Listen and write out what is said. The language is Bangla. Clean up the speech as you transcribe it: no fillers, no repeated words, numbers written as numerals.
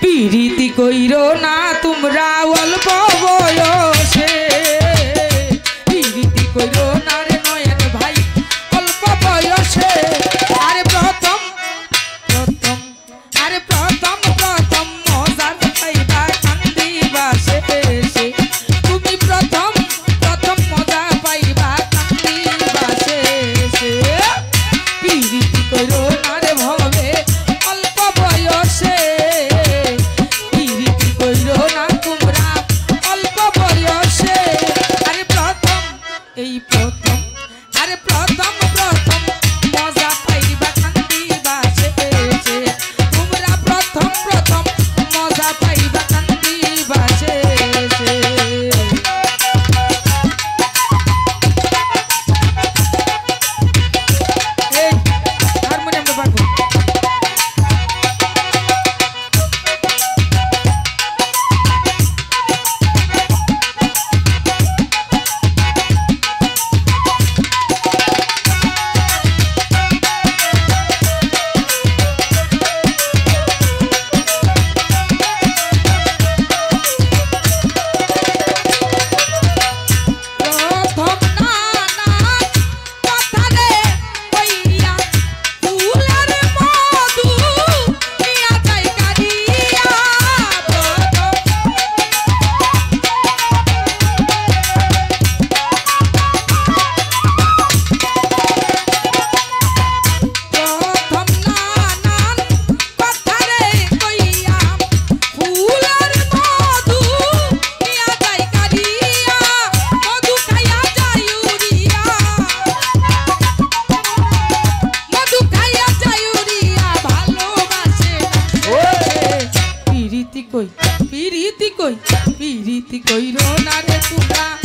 পিরিতি কইরো না তোমরা অল্প বয়সে পিরিতি কইরো না রে নয়ন ভাই অল্প বয়সে আরে প্রথম প্রথম আরে প্রথম প্রথম মজা পাইবা কান্দিবা শেষে তুমি প্রথম প্রথম মজা পাইবা কান্দিবা শেষে পিরিতি কইরো না রে ভবে অল্প বয়সে পিরিতি কইরো না তোমরা অল্প বয়সে আরে প্রথম এই প্রথম আরে প্রথম প্রথম মজা পাইবা কান্দিবা শেষে তোমরা প্রথম প্রথম মজা পাইবা কান্দিবা শেষে এই হারমোনিয়ামটা বাজো পিরিতি কইরো না রে তোমরা